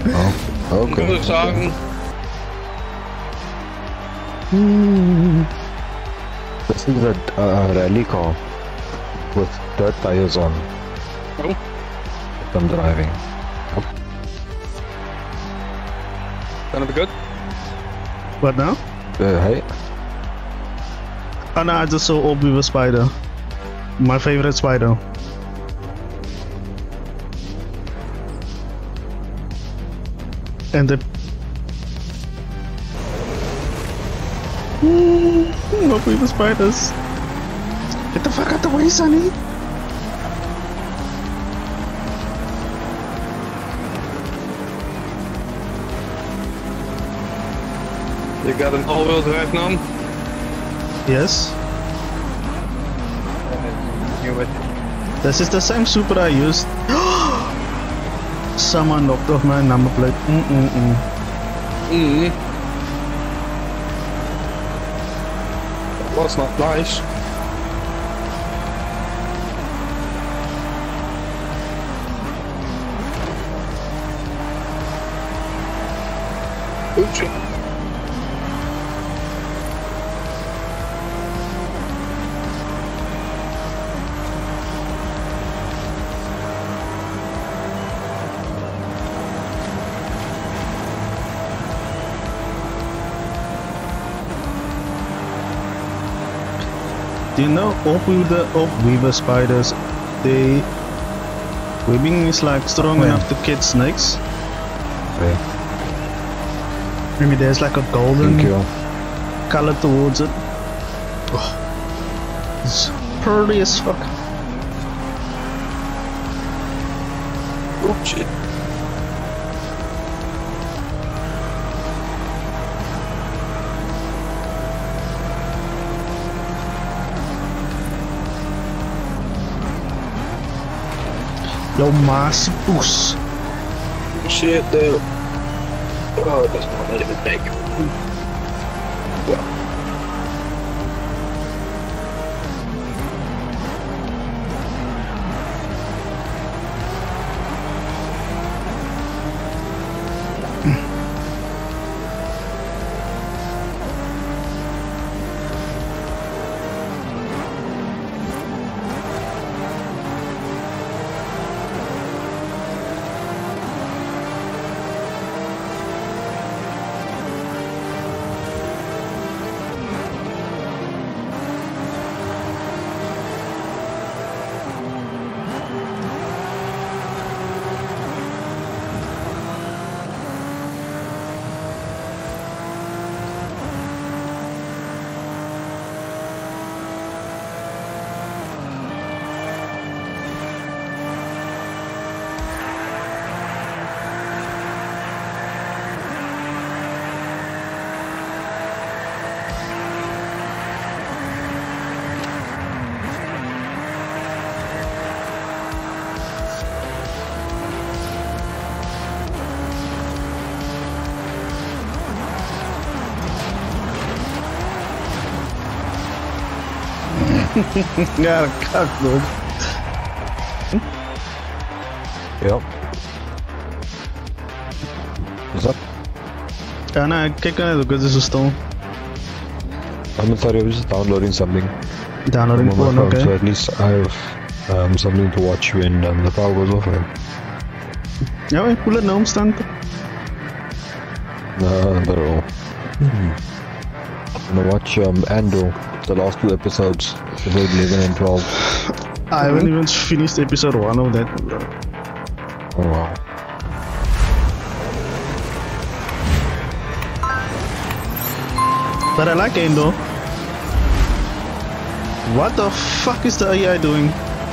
Oh, okay. Muss ich sagen. This is a rally car with dirt tires on. Oh. I'm driving. Gonna be good. What now? Hey. Oh no, I just saw Obi Spider. My favorite spider. And the Obi the spiders. Get the fuck out the way, Sonny. You got an all-wheel drive now? Yes. Knew it. This is the same super I used. Someone knocked off my number plate. That was not nice. Oops. Do you know off-weaver spiders? They webbing is like strong enough to catch snakes. Okay. Maybe there's like a golden color towards it. Oh, it's pretty as fuck. Oh shit. Yo, massive boost. Shit, dude. Oh, that's not even big. Yeah, cut, dude. Yep. What's up? Yeah, no, kijk naar de is stone. I'm sorry, I was just downloading something. Downloading from my porn, phone, okay. so at least I have something to watch when the power goes off. Ja, maar pull it now, stand. No, not at all. I'm gonna watch Andor, the last 2 episodes, episode 11 and 12. I haven't even finished episode 1 of that. Oh wow. But I like Endo. What the fuck is the AI doing?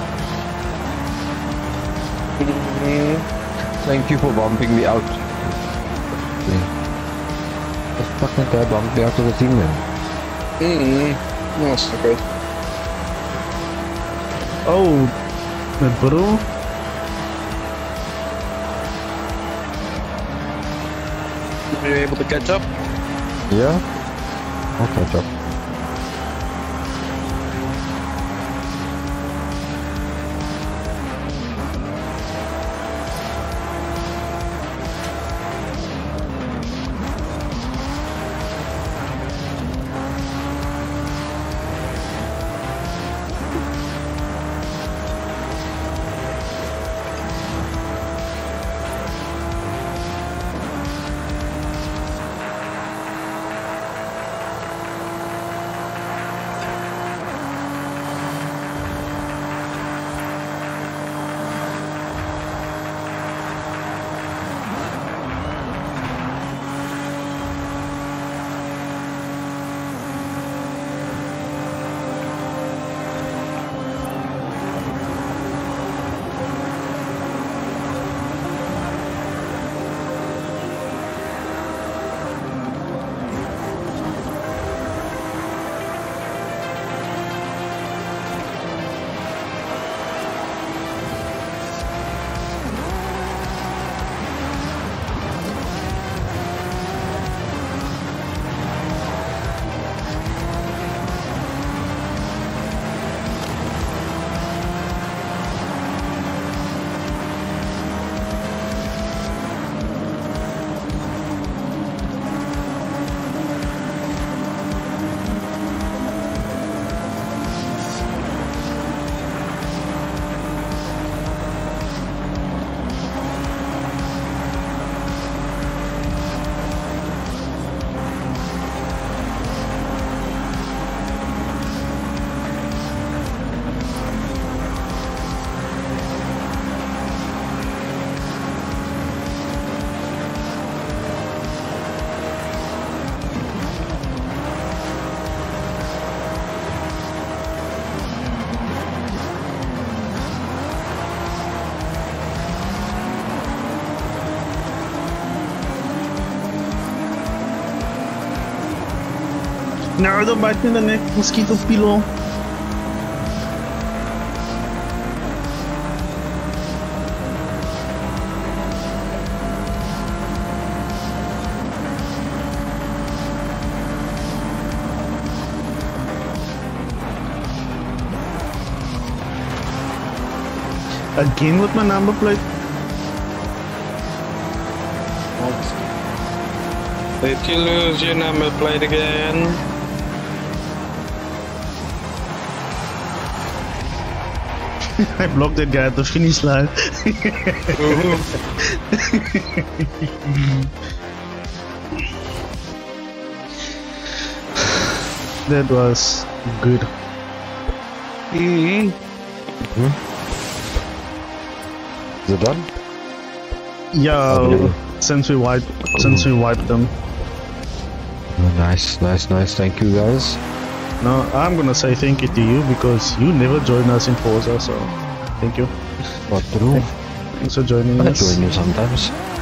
Thank you for bumping me out. The fucking guy bumped me out of the thing then. That's so good. Oh, the bro. Are you able to catch up? Yeah? I'll catch up. No, don't bite me in the neck, mosquito pillow. Again with my number plate. Did you lose your number plate again? I blocked that guy at the finish line. That was good. Is it done? Yeah, Okay. since we wiped them. Oh, nice. Thank you, guys. No, I'm gonna say thank you to you because you never join us in Forza, so thank you. What to do? Thanks for joining I us. join you sometimes.